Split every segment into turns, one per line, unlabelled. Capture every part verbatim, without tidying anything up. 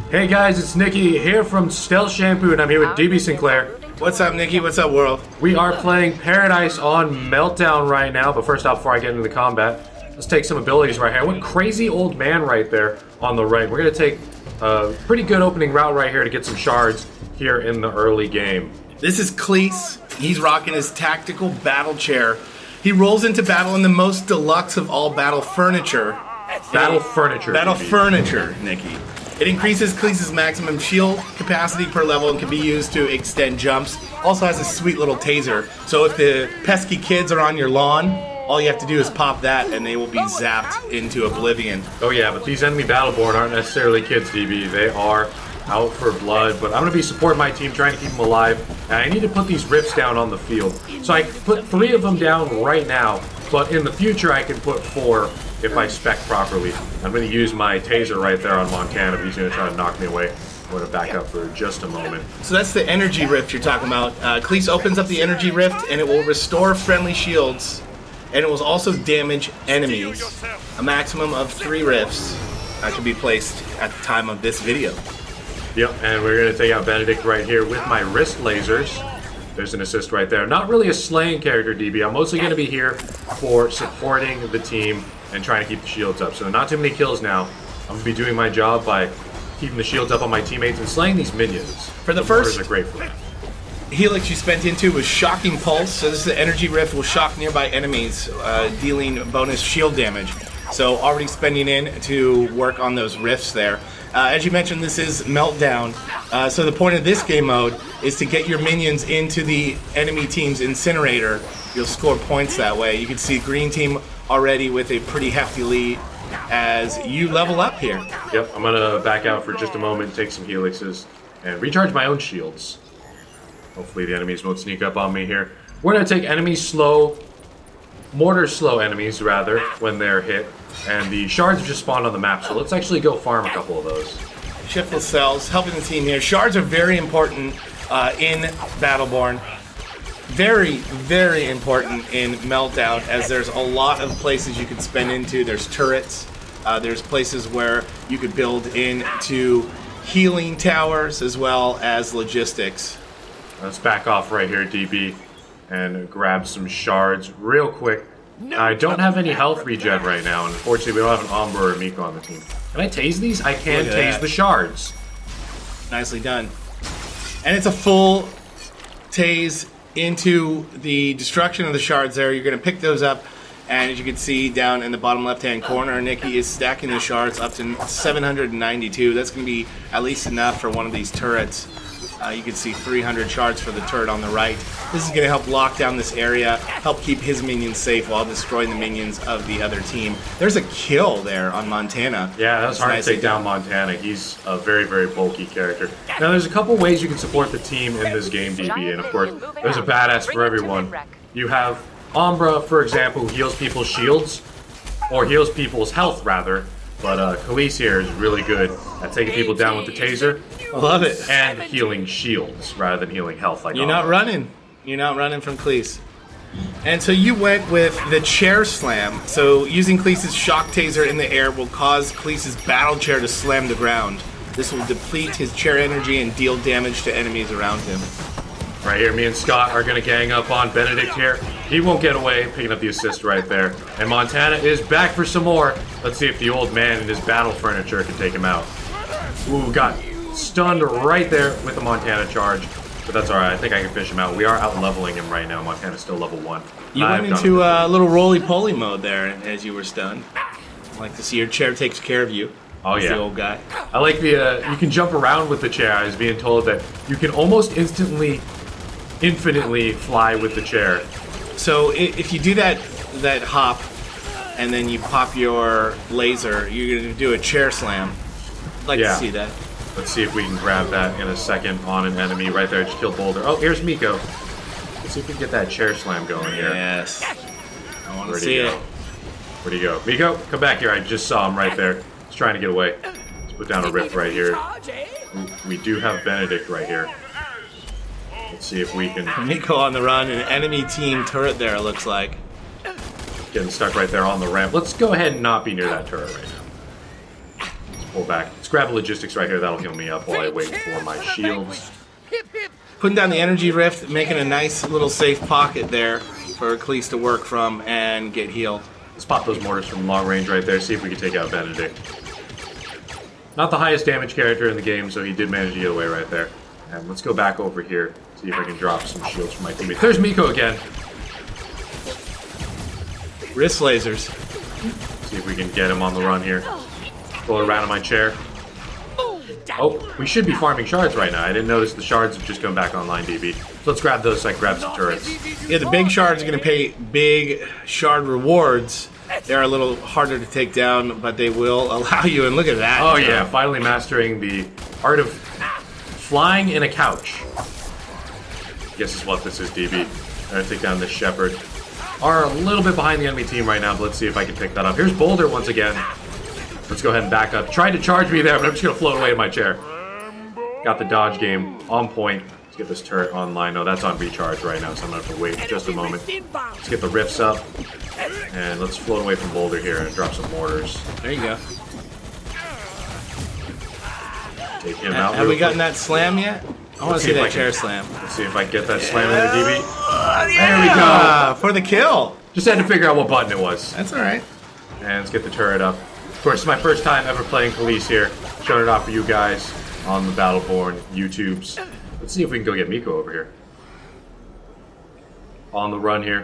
Hey guys, it's Nicky here from StealthShampoo, and I'm here with D B Sinclair.
What's up, Nicky? What's up, world?
We are playing Paradise on Meltdown right now, but first off, before I get into the combat, let's take some abilities right here. I went crazy old man right there on the right. We're going to take a pretty good opening route right here to get some shards here in the early game.
This is Kleese. He's rocking his tactical battle chair. He rolls into battle in the most deluxe of all battle furniture.
Battle furniture.
Battle
D B.
furniture, Nicky. It increases Kleese's maximum shield capacity per level and can be used to extend jumps. Also has a sweet little taser. So if the pesky kids are on your lawn, all you have to do is pop that and they will be zapped into oblivion.
Oh yeah, but these enemy Battleborn aren't necessarily kids, D B. They are out for blood, but I'm going to be supporting my team, trying to keep them alive. And I need to put these rifts down on the field. So I put three of them down right now, but in the future I can put four if I spec properly. I'm going to use my taser right there on Montana, but he's going to try to knock me away. I'm going to back up for just a moment.
So that's the energy rift you're talking about. Uh, Kleese opens up the energy rift and it will restore friendly shields, and it will also damage enemies. A maximum of three rifts uh, can be placed at the time of this video.
Yep, and we're going to take out Benedict right here with my wrist lasers. There's an assist right there. Not really a slaying character, D B. I'm mostly going to be here for supporting the team and trying to keep the shields up. So not too many kills now. I'm going to be doing my job by keeping the shields up on my teammates and slaying these minions.
For the, the first
are great for that.
Helix you spent into was Shocking Pulse. So this is the energy rift, will shock nearby enemies, uh, dealing bonus shield damage. So already spending in to work on those rifts there. Uh, as you mentioned, this is Meltdown. Uh, so the point of this game mode is to get your minions into the enemy team's incinerator. You'll score points that way. You can see green team already with a pretty hefty lead as you level up here.
Yep, I'm gonna back out for just a moment, take some helixes, and recharge my own shields. Hopefully the enemies won't sneak up on me here. We're gonna take enemies slow, mortar slow enemies rather, when they're hit. And the shards have just spawned on the map, so let's actually go farm a couple of those.
Shiftless cells, helping the team here. Shards are very important uh, in Battleborn. Very, very important in Meltdown, as there's a lot of places you can spend into. There's turrets, uh, there's places where you could build into healing towers, as well as logistics.
Let's back off right here, D B, and grab some shards real quick. I don't have any health regen right now, and unfortunately we don't have an Abhors or a Miko on the team. Can I tase these? I can tase the shards.
Nicely done. And it's a full tase into the destruction of the shards there. You're going to pick those up, and as you can see down in the bottom left-hand corner, Nicky is stacking the shards up to seven hundred ninety-two. That's going to be at least enough for one of these turrets. Uh, you can see three hundred shards for the turret on the right. This is going to help lock down this area, help keep his minions safe while destroying the minions of the other team. There's a kill there on Montana.
Yeah, that's hard to take down Montana. He's a very, very bulky character. Now, there's a couple ways you can support the team in this game, D B, and of course, there's a badass for everyone. You have Umbra, for example, who heals people's shields, or heals people's health, rather. But uh, Kleese here is really good at taking people down with the taser.
I love it.
And healing shields rather than healing health like
You're not running. You're not running from Kleese. And so you went with the chair slam. So using Kleese's shock taser in the air will cause Kleese's battle chair to slam the ground. This will deplete his chair energy and deal damage to enemies around him.
Right here, me and Scott are going to gang up on Benedict here. He won't get away, picking up the assist right there. And Montana is back for some more. Let's see if the old man and his battle furniture can take him out. Ooh, got stunned right there with the Montana charge. But that's alright, I think I can fish him out. We are out-leveling him right now. Montana's still level one.
You went into a uh, little roly-poly mode there as you were stunned. I like to see your chair takes care of you.
Oh yeah,
the old guy.
I like the, uh, you can jump around with the chair. I was being told that you can almost instantly, infinitely fly with the chair.
So if you do that that hop, and then you pop your laser, you're going to do a chair slam. I'd like
yeah.
to see that.
Let's see if we can grab that in a second on an enemy right there. Just kill Boulder. Oh, here's Miko. Let's see if we can get that chair slam going here.
Yes. I want to
Where'd
see
he
it.
go? Where'd he go? Miko, come back here. I just saw him right there. He's trying to get away. Let's put down a rift right here. We do have Benedict right here. Let's see if we can...
Miko on the run, an enemy team turret there, it looks like.
Getting stuck right there on the ramp. Let's go ahead and not be near that turret right now. pull back. Let's grab logistics right here. That'll heal me up while I wait for my shields.
Putting down the energy rift, making a nice little safe pocket there for Kleese to work from and get healed.
Let's pop those mortars from long range right there, see if we can take out Benedict. Not the highest damage character in the game, so he did manage to get away right there. And let's go back over here, see if I can drop some shields for my teammate. There's Miko again.
Wrist lasers.
See if we can get him on the run here. Pull around in my chair. Oh, we should be farming shards right now. I didn't notice the shards have just come back online, D B. So let's grab those so I can grab some turrets.
Yeah, the big shards are going to pay big shard rewards. They're a little harder to take down, but they will allow you, and look at that.
Oh yeah, finally mastering the art of flying in a couch. Guess is what this is, D B. I'm going to take down this shepherd. Are a little bit behind the enemy team right now, but let's see if I can pick that up. Here's Boulder once again. Let's go ahead and back up. Tried to charge me there, but I'm just going to float away in my chair. Got the dodge game on point. Let's get this turret online. No, that's on recharge right now, so I'm going to have to wait just a moment. Let's get the rifts up. And let's float away from Boulder here and drop some mortars.
There you go.
Take him
Uh,
out.
have we
real
gotten
quick.
that slam yet? I want to
Let's
see
see if
that
I
chair
can-
slam.
Let's see if I can get that slam in there, D B.
Uh,
There we go.
yeah, for the kill.
Just had to figure out what button it was.
That's all right.
And let's get the turret up. Of course, it's my first time ever playing Kleese here. Showing it off for you guys on the Battleborn YouTubes. Let's see if we can go get Miko over here. On the run here.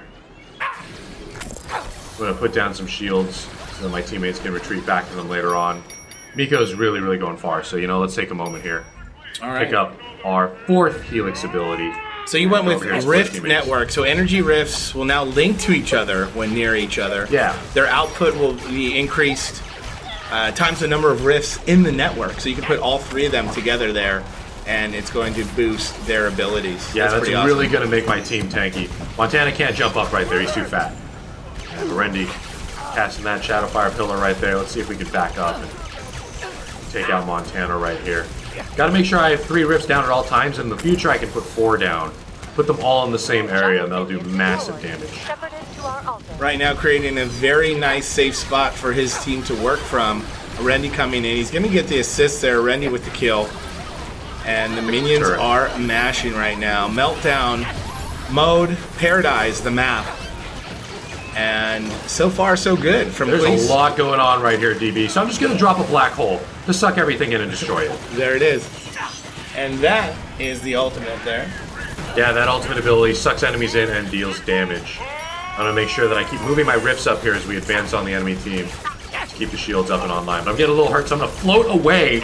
I'm going to put down some shields so that my teammates can retreat back to them later on. Miko's really, really going far, so, you know, let's take a moment here.
All right.
Pick up our fourth Helix ability.
So you went with
Over here,
Rift
teammates.
Network. So energy rifts will now link to each other when near each other.
Yeah.
Their output will be increased uh, times the number of rifts in the network. So you can put all three of them together there, and it's going to boost their abilities.
Yeah, that's,
pretty awesome.
really going to make my team tanky. Montana can't jump up right there. He's too fat. And Berendi casting that Shadowfire pillar right there. Let's see if we can back up and take out Montana right here. Got to make sure I have three rifts down at all times. In the future, I can put four down. Put them all in the same area, and that'll do massive damage.
Right now creating a very nice safe spot for his team to work from. Rendy coming in. He's going to get the assist there. Rendy with the kill. And the minions
turret.
are mashing right now. Meltdown mode, Paradise, the map. And so far, so good from
There's
Kleese.
a lot going on right here, D B. So I'm just going to drop a black hole to suck everything in and destroy it.
There it is. And that is the ultimate there.
Yeah, that ultimate ability sucks enemies in and deals damage. I'm going to make sure that I keep moving my rifts up here as we advance on the enemy team to keep the shields up and online. But I'm getting a little hurt, so I'm going to float away.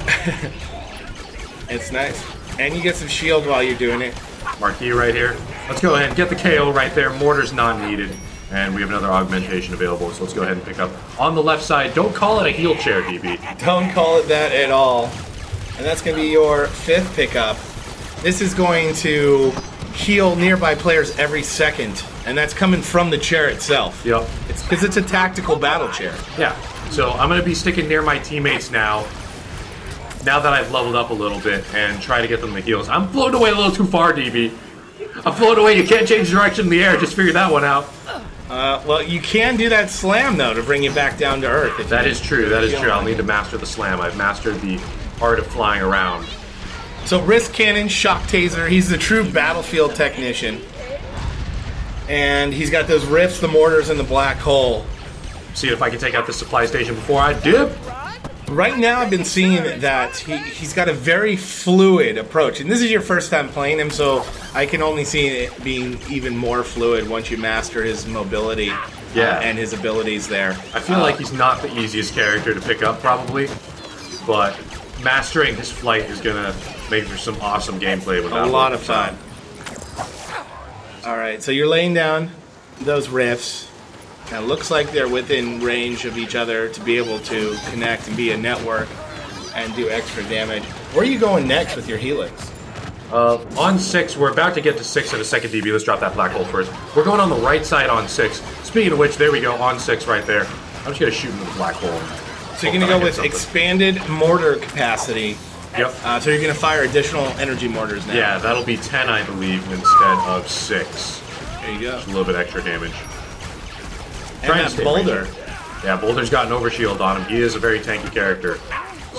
It's nice. And you get some shield while you're doing it.
Marquee right here. Let's go ahead and get the K O right there. Mortar's not needed. And we have another augmentation available, so let's go ahead and pick up on the left side. Don't call it a heal chair, D B.
Don't call it that at all. And that's going to be your fifth pickup. This is going to heal nearby players every second, and that's coming from the chair itself.
Yep.
It's because it's a tactical battle chair.
Yeah. So I'm going to be sticking near my teammates now, now that I've leveled up a little bit, and try to get them the heals. I'm floating away a little too far, D B. I'm floating away. You can't change direction in the air. Just figure that one out.
Uh, well, you can do that slam, though, to bring you back down to earth. if
That
you-
is true. That is
you
true. I'll
don't
need to master the slam. I've mastered the art of flying around.
So wrist cannon, shock taser, he's the true battlefield technician. And he's got those rifts, the mortars, and the black hole.
See if I can take out the supply station before I dip.
Right now I've been seeing that he, he's got a very fluid approach. And this is your first time playing him, so I can only see it being even more fluid once you master his mobility
Yeah.
uh, and his abilities there.
I feel
Uh,
like he's not the easiest character to pick up, probably. But mastering his flight is going to make for some awesome gameplay.
a
without
lot
looking
of fun.
down.
Alright, so you're laying down those rifts. Now it looks like they're within range of each other to be able to connect and be a network and do extra damage. Where are you going next with your Helix?
Uh, on six, we're about to get to six in a second, D B. Let's drop that black hole first. We're going on the right side on six. Speaking of which, there we go, on six right there. I'm just going to shoot into the black hole.
So you're going to go with expanded mortar capacity.
Yep.
Uh, so you're going to fire additional energy mortars now.
Yeah, that'll be ten, I believe, instead of six.
There you go.
Just a little bit extra damage.
And
Trying to
that
stay
boulder.
Yeah, Boulder's got an overshield on him. He is a very tanky character.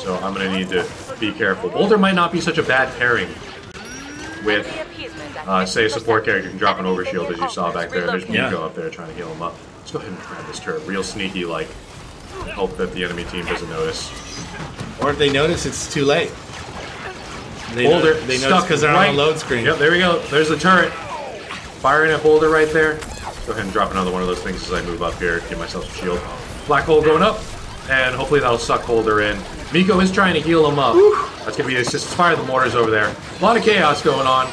so I'm going to need to be careful. Boulder might not be such a bad pairing with, uh, say, a support character can drop an overshield, as you saw back there. There's Miko yeah. up there trying to heal him up. Let's go ahead and grab this turret. Real sneaky, like, hope that the enemy team doesn't notice.
Or if they notice, it's too late. They
Boulder
know, they notice because they're right. on the load screen.
Yep, there we go. There's the turret. Firing at Boulder right there. Go ahead and drop another one of those things as I move up here. Give myself a shield. Black hole going up. And hopefully that'll suck Boulder in. Miko is trying to heal him up. Whew. That's going to be assist. Fire the mortars over there. A lot of chaos going on.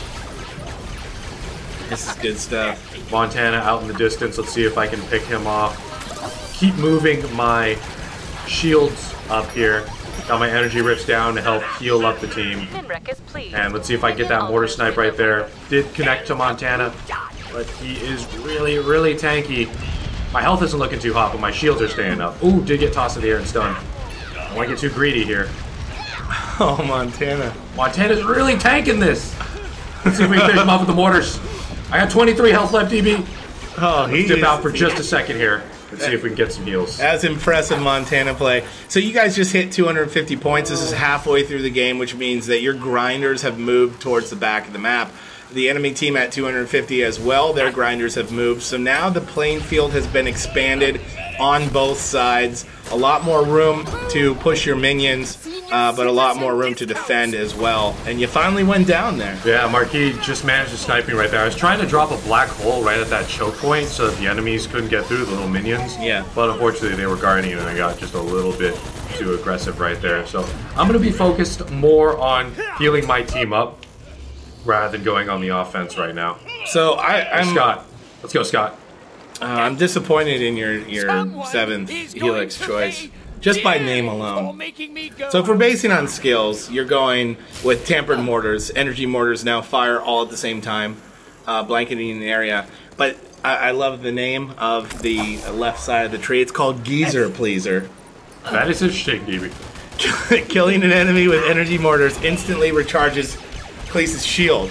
This is good stuff.
Montana out in the distance. Let's see if I can pick him off. Keep moving my shields up here. Got my energy rifts down to help heal up the team. And let's see if I get that mortar snipe right there. Did connect to Montana, but he is really, really tanky. My health isn't looking too hot, but my shields are staying up. Ooh, did get tossed in the air and stunned. I don't want to get too greedy here.
Oh, Montana.
Montana's really tanking this. Let's see if we can finish him off with the mortars. I got twenty-three health left, D B.
Oh, he
Let's dip
is,
out for just a second here. Let's see if we can get some heals.
That's impressive Montana play. So you guys just hit two hundred fifty points. This is halfway through the game, which means that your grinders have moved towards the back of the map. The enemy team at two hundred fifty as well, their grinders have moved. So now the playing field has been expanded on both sides. A lot more room to push your minions, uh, but a lot more room to defend as well. And you finally went down there.
Yeah, Marquis just managed to snipe me right there. I was trying to drop a black hole right at that choke point so that the enemies couldn't get through, the little minions.
Yeah.
But unfortunately, they were guarding it, and I got just a little bit too aggressive right there. So I'm going to be focused more on healing my team up rather than going on the offense right now.
So I, I'm...
Scott. Let's go, Scott.
Uh, I'm disappointed in your, your seventh Helix choice, just by name alone. So if we're basing on skills, you're going with tampered mortars. Energy mortars now fire all at the same time, uh, blanketing the area. But I, I love the name of the left side of the tree. It's called Geezer Pleaser.
That is interesting, D B.
Killing an enemy with energy mortars instantly recharges Kleese's shield.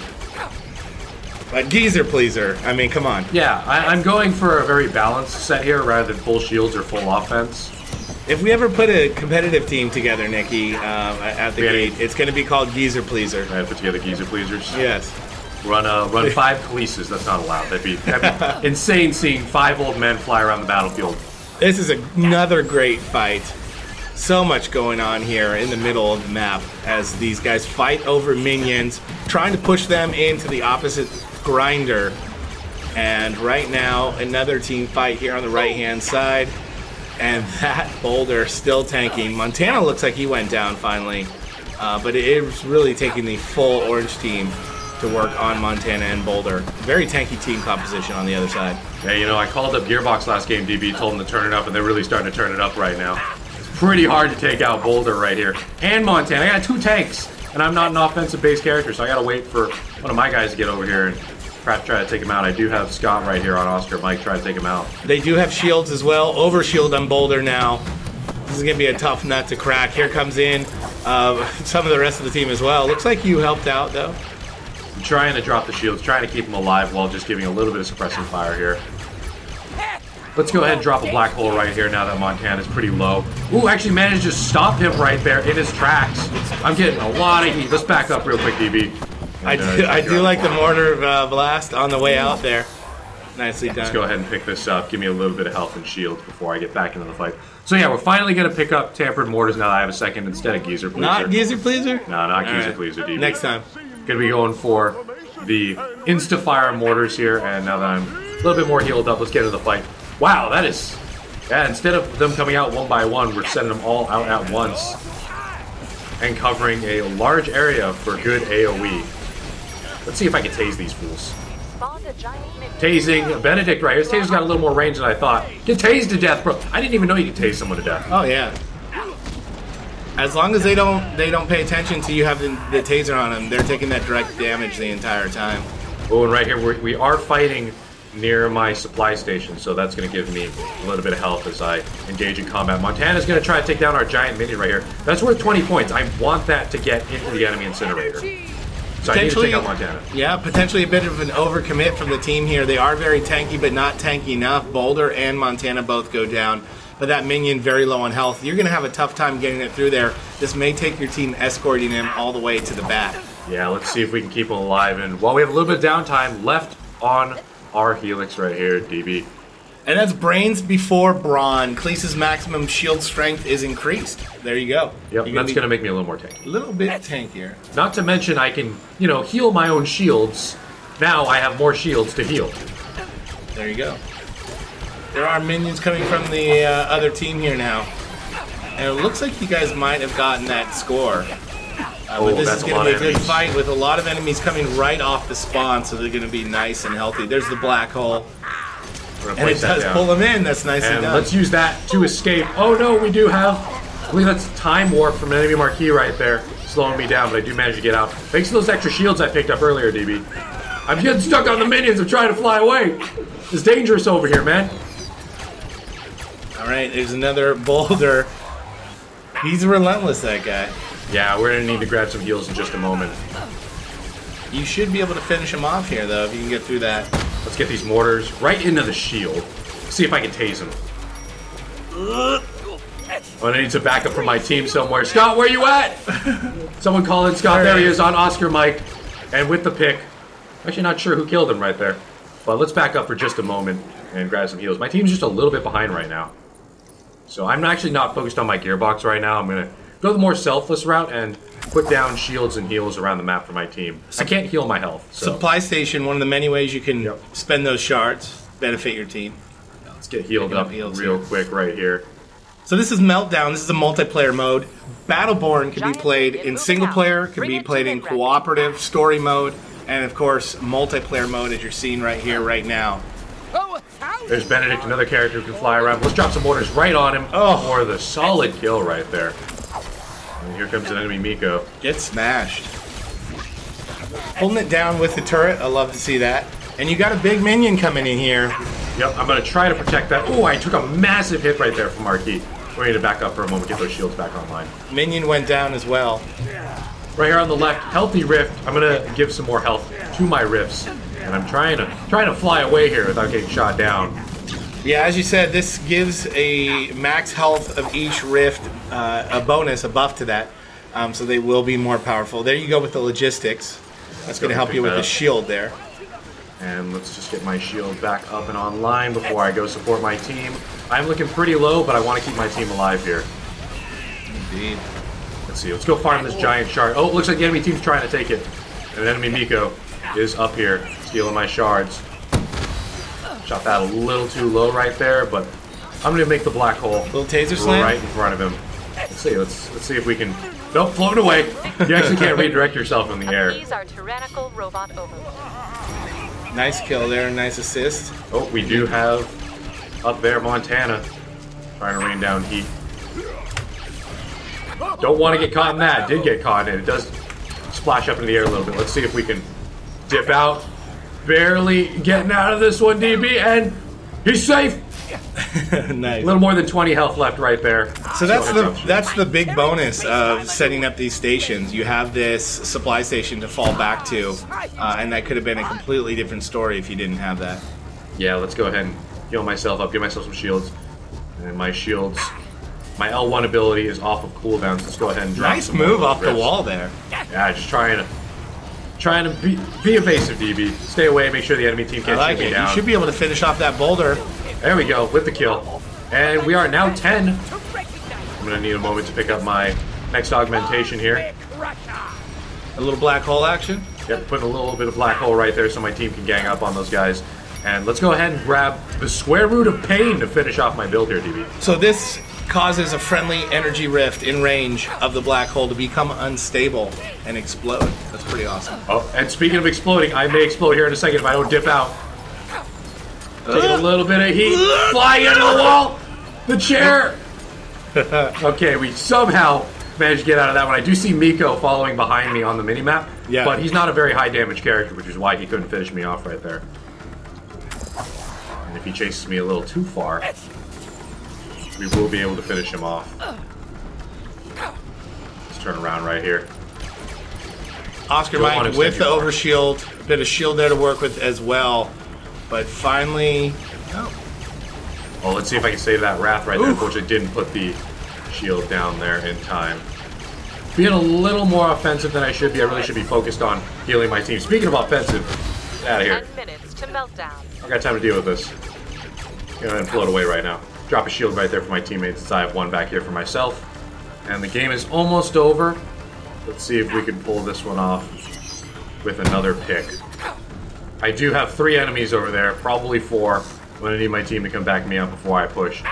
But Geezer Pleaser, I mean, come on.
Yeah, I, I'm going for a very balanced set here rather than full shields or full offense.
If we ever put a competitive team together, Nikki, um, at the
yeah.
gate, it's going to be called Geezer Pleaser.
I put together Geezer Pleasers.
Yes.
Run uh, run five Kleeses. That's not allowed. That'd be, that'd be insane seeing five old men fly around the battlefield.
This is another great fight. So much going on here in the middle of the map as these guys fight over minions, trying to push them into the opposite grinder. And right now, another team fight here on the right-hand side. And that Boulder still tanking. Montana looks like he went down finally. Uh, but it is really taking the full orange team to work on Montana and Boulder. Very tanky team composition on the other side.
Yeah, you know, I called up Gearbox last game, D B, told them to turn it up, and they're really starting to turn it up right now. It's pretty hard to take out Boulder right here. And Montana. I got two tanks, and I'm not an offensive-based character, so I got to wait for one of my guys to get over here and perhaps try to take him out. I do have Scott right here on Oscar Mike try to take him out.
They do have shields as well. Overshield on Boulder now. This is going to be a tough nut to crack. Here comes in uh, some of the rest of the team as well. Looks like you helped out, though.
I'm trying to drop the shields, trying to keep him alive while just giving a little bit of suppressing fire here. Let's go ahead and drop a black hole right here now that Montana's pretty low. Ooh, actually managed to stop him right there in his tracks. I'm getting a lot of heat. Let's back up real quick, D B. And,
I do, uh, I do like the mortar uh, blast on the way out there. Nicely done.
Let's go ahead and pick this up. Give me a little bit of health and shield before I get back into the fight. So yeah, we're finally going to pick up tampered mortars now that I have a second instead of Geezer Pleaser.
Not Geezer Pleaser?
No, not
All
Geezer
right.
Pleaser, D B.
Next time.
Going to be going for the insta-fire mortars here, and now that I'm a little bit more healed up, let's get into the fight. Wow, that is... Yeah, instead of them coming out one by one, we're sending them all out at once and covering a large area for good A O E. Let's see if I can tase these fools. Tasing Benedict right here. This taser's got a little more range than I thought. Get tased to death, bro. I didn't even know you could tase someone to death.
Oh yeah. As long as they don't they don't pay attention to you having the, the taser on them, they're taking that direct damage the entire time.
Oh, and right here we're, we are fighting near my supply station, so that's going to give me a little bit of health as I engage in combat. Montana's going to try to take down our giant minion right here. That's worth twenty points. I want that to get into the enemy incinerator. So I need to take out Montana.
Yeah, potentially a bit of an overcommit from the team here. They are very tanky, but not tanky enough. Boulder and Montana both go down. but that minion very low on health. You're going to have a tough time getting it through there. This may take your team escorting him all the way to the back.
Yeah, let's see if we can keep him alive. And while we have a little bit of downtime left on our Helix right here, D B.
And that's brains before brawn. Kleese's maximum shield strength is increased. There you go.
Yep, gonna that's going to make me a little more tanky.
A little bit tankier.
Not to mention I can, you know, heal my own shields. Now I have more shields to heal.
There you go. There are minions coming from the uh, other team here now. And it looks like you guys might have gotten that score. Uh,
oh,
but this
that's
is going to be a good
enemies.
fight with a lot of enemies coming right off the spawn, so they're going to be nice and healthy. There's the black hole. And it does pull them in. That's nicely
and
done.
Let's use that to escape. Oh no, we do have, I believe that's time warp from an enemy marquee right there, slowing me down, but I do manage to get out. Thanks to those extra shields I picked up earlier, D B. I'm getting stuck on the minions. I'm trying to fly away. It's dangerous over here, man.
All right, there's another boulder. He's relentless, that guy.
Yeah, we're gonna need to grab some heals in just a moment.
You should be able to finish him off here, though, if you can get through that.
Let's get these mortars right into the shield. See if I can tase him. I need some backup from my team somewhere. Scott, where you at? Someone call in Scott. There he is on Oscar Mike. And with the pick. Actually not sure who killed him right there. But let's back up for just a moment and grab some heals. My team's just a little bit behind right now. So I'm actually not focused on my gearbox right now. I'm going to go the more selfless route and put down shields and heals around the map for my team. I can't heal my health. So.
Supply station, one of the many ways you can
yep.
spend those shards, benefit your team.
Let's get healed up, up real here. quick right here.
So this is Meltdown. This is a multiplayer mode. Battleborn can be played in single player, can be played in cooperative, story mode, and of course multiplayer mode as you're seeing right here, right now.
There's Benedict, another character who can fly around. Let's drop some mortars right on him oh. for the solid kill right there. And here comes an enemy Miko.
Get smashed. Holding it down with the turret. I love to see that. And you got a big minion coming in here.
Yep, I'm going to try to protect that. Oh, I took a massive hit right there from Marquis. We need to back up for a moment, get those shields back online.
Minion went down as well.
Right here on the left, healthy rift. I'm going to give some more health to my rifts. And I'm trying to trying to fly away here without getting shot down.
Yeah, as you said, this gives a max health of each rift, uh, a bonus, a buff to that. Um, so they will be more powerful. There you go with the logistics. That's going to help you with the shield there.
And let's just get my shield back up and online before I go support my team. I'm looking pretty low, but I want to keep my team alive here.
Indeed.
Let's see. Let's go farm this giant shard. Oh, it looks like the enemy team's trying to take it. And enemy Miko is up here, stealing my shards. Shot that a little too low right there, but I'm going to make the black hole.
Little taser slam?
Right in front of him. Let's see. Let's let's see if we can... Nope, float away. You actually can't redirect yourself in the air.
Our tyrannical robot overlord.
Nice kill there, nice assist.
Oh, we do have up there Montana trying to rain down heat. Don't want to get caught in that. Did get caught in it. It does splash up into the air a little bit. Let's see if we can dip out. Barely getting out of this one, D B, and he's safe.
Nice.
A little more than twenty health left right there.
So that's the that's the big bonus of setting up these stations. You have this supply station to fall back to, uh, and that could have been a completely different story if you didn't have that.
Yeah, let's go ahead and heal myself up, give myself some shields. And my shields, my L one ability is off of cooldowns. Let's go ahead and drop
nice
some
move off
rips.
the wall there.
Yeah, just trying to trying to be, be evasive, D B. Stay away, make sure the enemy team can't
I like
shoot me
it.
down.
You should be able to finish off that boulder.
There we go, with the kill. And we are now ten. I'm going to need a moment to pick up my next augmentation here.
A little black hole action.
Yep, putting a little bit of black hole right there so my team can gang up on those guys. And let's go ahead and grab the square root of pain to finish off my build here, D B.
So this causes a friendly energy rift in range of the black hole to become unstable and explode. That's pretty awesome.
Oh, and speaking of exploding, I may explode here in a second if I don't dip out. Take a little bit of heat, fly into the wall, the chair. Okay, we somehow managed to get out of that one. I do see Miko following behind me on the minimap,
yeah.
but he's not a very high damage character, which is why he couldn't finish me off right there. And if he chases me a little too far, we will be able to finish him off. Let's turn around right here.
Oscar Mike with the overshield, a bit of shield there to work with as well. But finally, oh.
Oh, let's see if I can save that Wrath right there. Unfortunately, didn't put the shield down there in time. Being a little more offensive than I should be. I really should be focused on healing my team. Speaking of offensive, get out of here.
Ten minutes to Meltdown.
I got time to deal with this. Go ahead and float away right now. Drop a shield right there for my teammates since I have one back here for myself. And the game is almost over. Let's see if we can pull this one off with another pick. I do have three enemies over there, probably four. I'm going to need my team to come back me up before I push.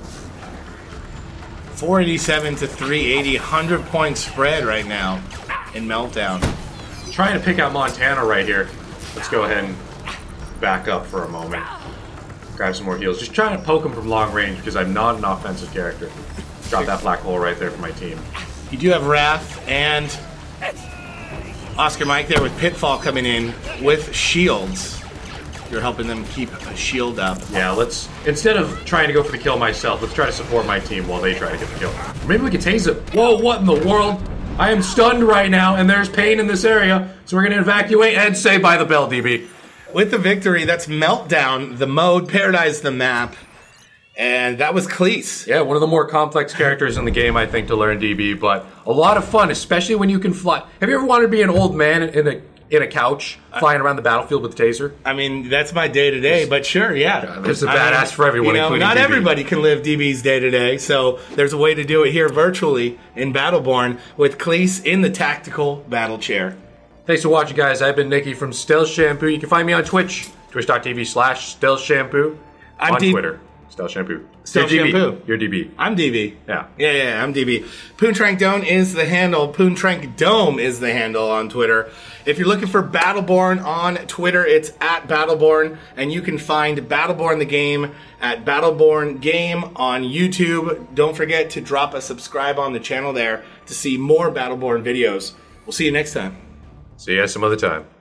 four eighty-seven to three eighty, one hundred point spread right now in Meltdown.
Trying to pick out Montana right here. Let's go ahead and back up for a moment. Grab some more heals. Just trying to poke him from long range because I'm not an offensive character. Drop that black hole right there for my team.
You do have Wrath and Oscar Mike there with Pitfall coming in with shields. You're helping them keep a shield up.
Yeah, let's, instead of trying to go for the kill myself, let's try to support my team while they try to get the kill. Maybe we can tase it. Whoa, what in the world? I am stunned right now, and there's pain in this area, so we're going to evacuate and say by the bell, D B.
With the victory, that's Meltdown, the mode, Paradise the map, and that was Kleese.
Yeah, one of the more complex characters in the game, I think, to learn D B, but a lot of fun, especially when you can fly. Have you ever wanted to be an old man in a in a couch, flying around the battlefield with a taser?
I mean, that's my day-to-day, but sure, yeah.
yeah there's a badass I mean, for everyone,
you know,
including
not
D B.
everybody can live D B's day-to-day, so there's a way to do it here virtually in Battleborn with Kleese in the tactical battle chair.
Thanks for watching, guys. I've been Nikki from StealthShampoo. You can find me on Twitch, twitch.tv slash StealthShampoo.
I'm
on
D
Twitter, StealthShampoo.
StealthShampoo.
You're D B.
I'm D B.
Yeah.
Yeah, yeah, I'm D B. Poontrank Dome is the handle. Poontrank Dome is the handle on Twitter. If you're looking for Battleborn on Twitter, it's at Battleborn, and you can find Battleborn the game at Battleborn Game on YouTube. Don't forget to drop a subscribe on the channel there to see more Battleborn videos. We'll see you next time.
See you guys some other time.